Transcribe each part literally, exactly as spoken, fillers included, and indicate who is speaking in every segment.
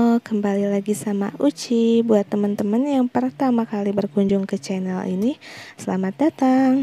Speaker 1: Halo, kembali lagi sama Uci. Buat teman-teman yang pertama kali berkunjung ke channel ini, selamat datang.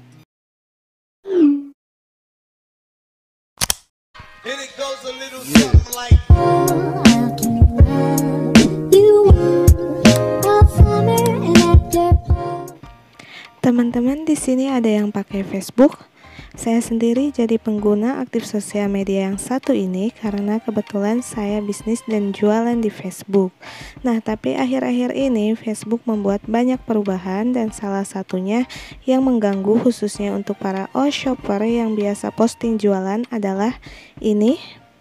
Speaker 1: Teman-teman di sini ada yang pakai Facebook. Saya sendiri jadi pengguna aktif sosial media yang satu ini karena kebetulan saya bisnis dan jualan di Facebook. Nah, tapi akhir-akhir ini Facebook membuat banyak perubahan dan salah satunya yang mengganggu khususnya untuk para all-shopper yang biasa posting jualan adalah ini.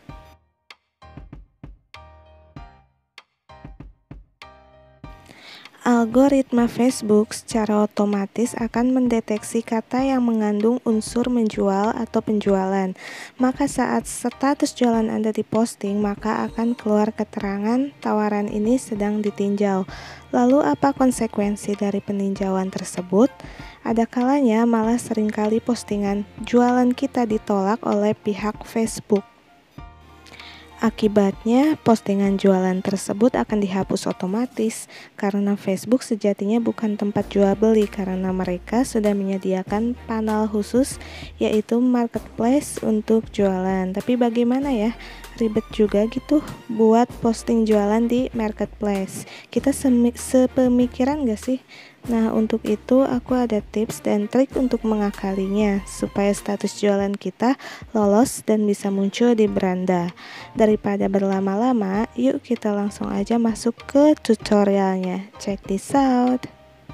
Speaker 1: Algoritma Facebook secara otomatis akan mendeteksi kata yang mengandung unsur menjual atau penjualan. Maka saat status jualan Anda diposting, maka akan keluar keterangan tawaran ini sedang ditinjau. Lalu apa konsekuensi dari peninjauan tersebut? Ada kalanya malah seringkali postingan jualan kita ditolak oleh pihak Facebook. Akibatnya, postingan jualan tersebut akan dihapus otomatis karena Facebook sejatinya bukan tempat jual beli karena mereka sudah menyediakan panel khusus yaitu marketplace untuk jualan. Tapi bagaimana ya? Ribet juga gitu buat posting jualan di marketplace. Kita sepemikiran gak sih? Nah, untuk itu aku ada tips dan trik untuk mengakalinya supaya status jualan kita lolos dan bisa muncul di beranda. Daripada berlama-lama, yuk kita langsung aja masuk ke tutorialnya. Check this out.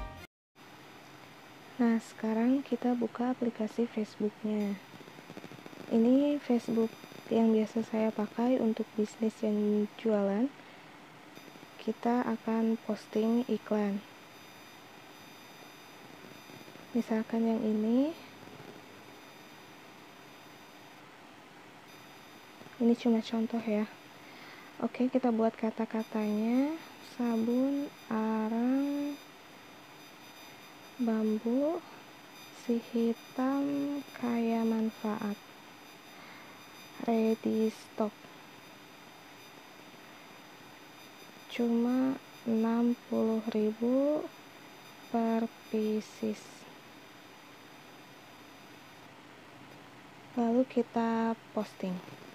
Speaker 1: Nah, sekarang kita buka aplikasi Facebooknya. Ini Facebook yang biasa saya pakai untuk bisnis yang jualan. Kita akan posting iklan. Misalkan yang ini. Ini cuma contoh ya. Oke, kita buat kata-katanya. Sabun, arang, bambu, si hitam, kaya manfaat. Ready stock. Cuma enam puluh ribu per pieces. Lalu kita posting.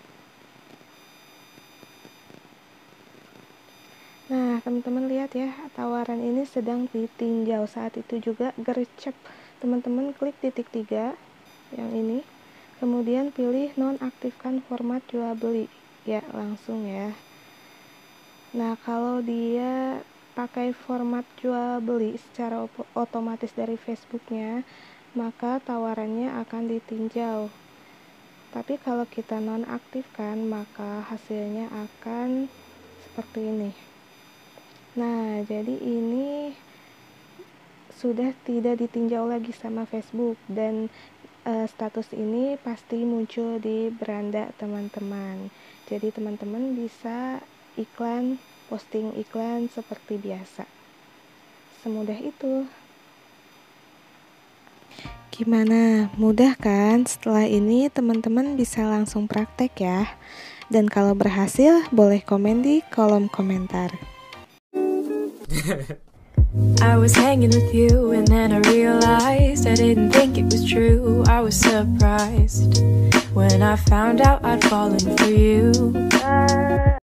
Speaker 1: Nah, teman-teman lihat ya, tawaran ini sedang ditinjau. Saat itu juga gercep. Teman-teman klik titik tiga yang ini. Kemudian pilih nonaktifkan format jual beli. Ya, langsung ya. Nah, kalau dia pakai format jual beli secara otomatis dari Facebooknya, maka tawarannya akan ditinjau. Tapi kalau kita nonaktifkan, maka hasilnya akan seperti ini. Nah, jadi ini sudah tidak ditinjau lagi sama Facebook dan e, status ini pasti muncul di beranda teman-teman. Jadi teman-teman bisa iklan, posting iklan seperti biasa. Semudah itu. Gimana? Mudah kan? Setelah ini teman-teman bisa langsung praktek ya. Dan kalau berhasil, boleh komen di kolom komentar.
Speaker 2: I was hanging with you and then I realized I didn't think it was true. I was surprised when I found out I'd fallen for you.